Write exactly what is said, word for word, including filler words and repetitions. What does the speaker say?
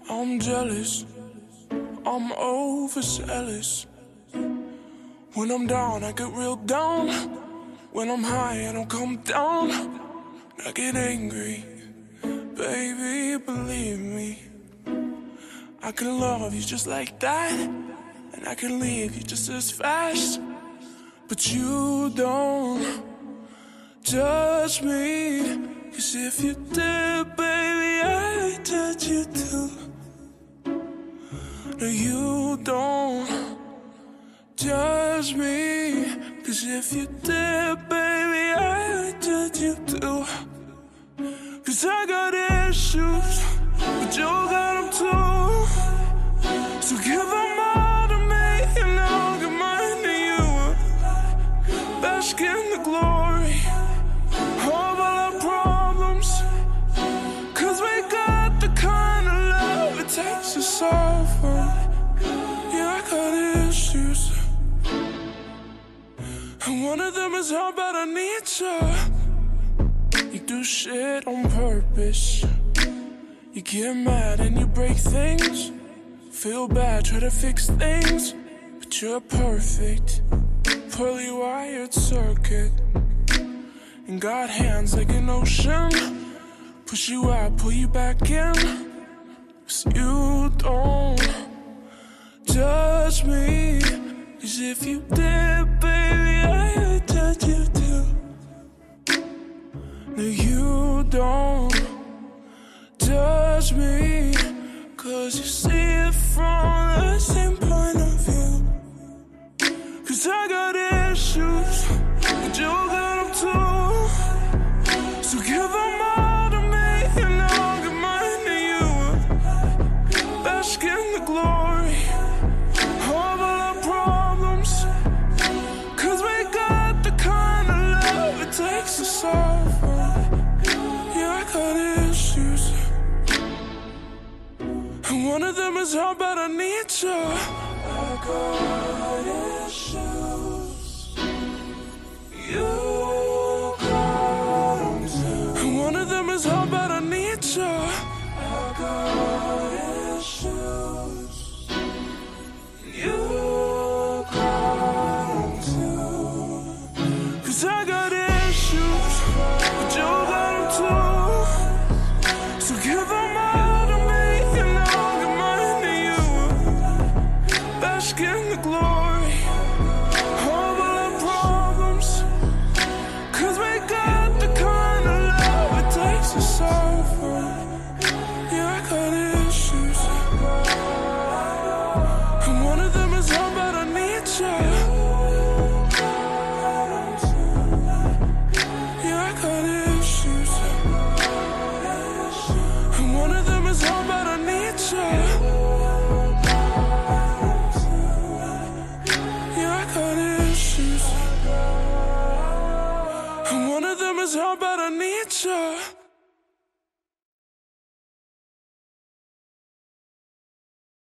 I'm jealous, I'm overzealous. When I'm down, I get real down. When I'm high, I don't come down. I get angry, baby, believe me. I can love you just like that, and I can leave you just as fast. But you don't judge me, 'cause if you did, baby, I'd judge you too. No, you don't judge me, 'cause if you did, baby, I'd judge you too. 'Cause I got issues, but you got them too. So give them all to me, and I'll give mine to you. Bask in the glory of all our problems, 'cause we got the kind of love it takes to suffer. Yeah, I got issues, and one of them is how bad I need you. You do shit on purpose. You get mad and you break things. Feel bad, try to fix things, but you're perfect. Pearly wired circuit, and got hands like an ocean. Push you out, pull you back in. 'Cause you don't judge me, 'cause if you did, baby, I'd judge you too. No, you don't judge me, 'cause you see it from the same point of view. 'Cause I got issues, but you got them too. So give them all to me, and I'll give mine to you. Bask in the glory of all our problems, 'cause we got the kind of love it takes to suffer. Yeah, I got issues, and one of them is how bad I need you. I got issues, you got them too. And one of them is how bad I need you. I got issues, you got them too. 'Cause I got issues, but you got them too. So give them all to me, and I'll give mine to you. Bask in the glory of all our problems, 'cause we got the kind of love it takes to suffer. Yeah, I got issues, and one of them is how bad I need you. Yeah, I got issues, and one of them is how bad I need you. Yeah, I got issues, and one of them is how bad I need you.